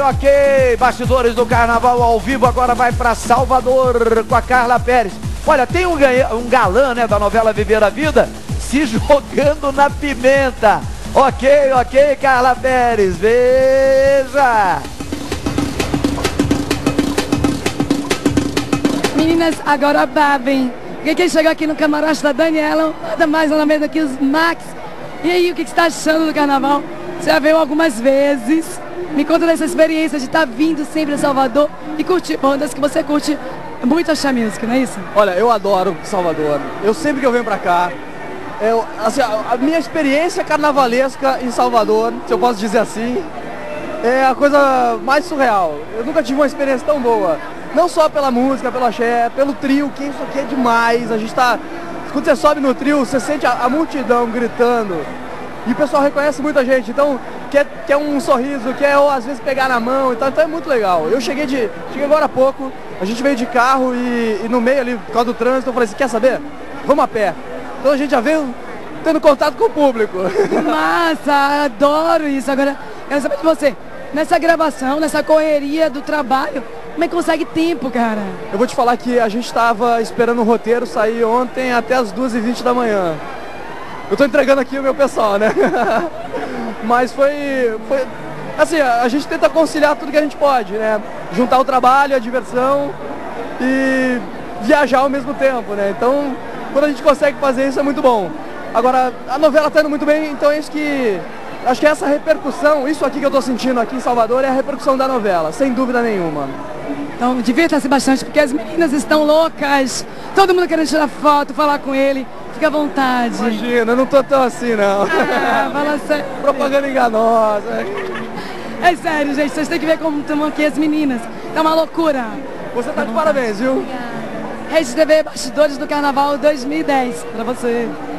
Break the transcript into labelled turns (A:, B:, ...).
A: ok. Bastidores do Carnaval ao vivo agora vai para Salvador com a Carla Perez. Olha, tem um galã, né, da novela Viver a Vida se jogando na pimenta. Ok, Carla Perez, veja.
B: Meninas, agora babem. Quem chegou aqui no camarote da Daniela, nada mais nada menos aqui os Max. E aí, o que você está achando do carnaval? Você já veio algumas vezes. Me conta dessa experiência de estar vindo sempre a Salvador e curtir bandas que você curte muito a Music, não é isso?
C: Olha, eu adoro Salvador. Eu sempre que eu venho pra cá, assim, a minha experiência carnavalesca em Salvador, se eu posso dizer assim, é a coisa mais surreal. Eu nunca tive uma experiência tão boa. Não só pela música, pelo axé, pelo trio, que isso aqui é demais. A gente tá... Quando você sobe no trio, você sente a multidão gritando. E o pessoal reconhece muita gente. Então, quer um sorriso, quer às vezes pegar na mão. Então é muito legal. Eu cheguei agora há pouco, a gente veio de carro e no meio ali, por causa do trânsito, eu falei assim, quer saber? Vamos a pé. Então a gente já veio tendo contato com o público.
B: Massa, adoro isso. Agora, quero saber de você. Nessa gravação, nessa correria do trabalho, como é que consegue tempo, cara?
C: Eu vou te falar que a gente estava esperando o roteiro sair ontem até as 2h20 da manhã. Eu tô entregando aqui o meu pessoal, né? Mas foi... Assim, a gente tenta conciliar tudo que a gente pode, né? Juntar o trabalho, a diversão e viajar ao mesmo tempo, né? Então, quando a gente consegue fazer isso é muito bom. Agora, a novela tá indo muito bem, então é isso que... Acho que essa repercussão, isso aqui que eu tô sentindo aqui em Salvador é a repercussão da novela, sem dúvida nenhuma.
B: Então, divirta-se bastante, porque as meninas estão loucas. Todo mundo querendo tirar foto, falar com ele. Fica à vontade.
C: Imagina, eu não tô tão assim, não.
B: Ah, fala sério.
C: Propaganda enganosa.
B: É sério, gente. Vocês têm que ver como estão aqui as meninas. Tá uma loucura.
C: Você tá de parabéns, viu?
B: Obrigada. Rede TV Bastidores do Carnaval 2010. Pra você.